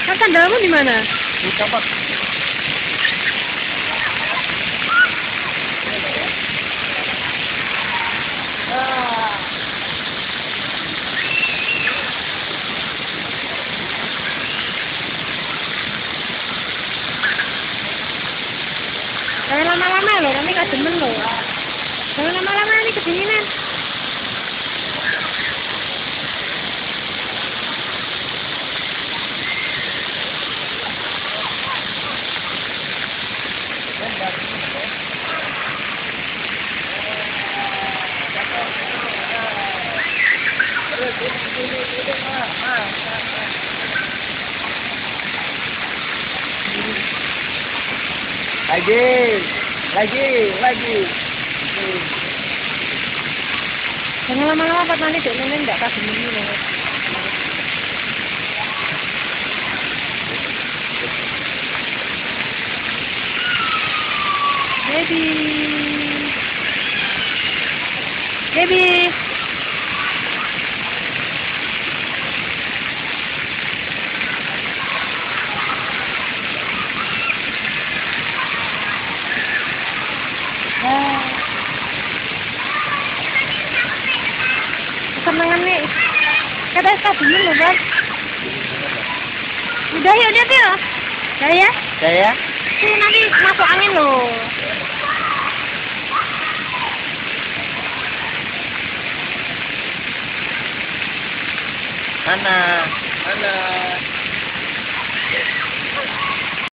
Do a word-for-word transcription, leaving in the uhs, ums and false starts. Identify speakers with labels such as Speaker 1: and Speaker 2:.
Speaker 1: Kan sandalmu di mana?
Speaker 2: Buka, Pak.
Speaker 1: Jangan lama-lama loh, nanti gak demen loh. Jangan lama-lama, ini kedinginan.
Speaker 2: Lagi, lagi, lagi.
Speaker 1: Jangan lama-lama, Pak, nanti dek nenek gak kasih ini loh. Baby. Baby. Ah. Kesenangan nih. Kata S K dulu loh, Bang. Udah yuk, lihat yuk. Udah ya?
Speaker 2: Saya?
Speaker 1: Tuh nanti masuk angin loh.
Speaker 2: Mana? Mana?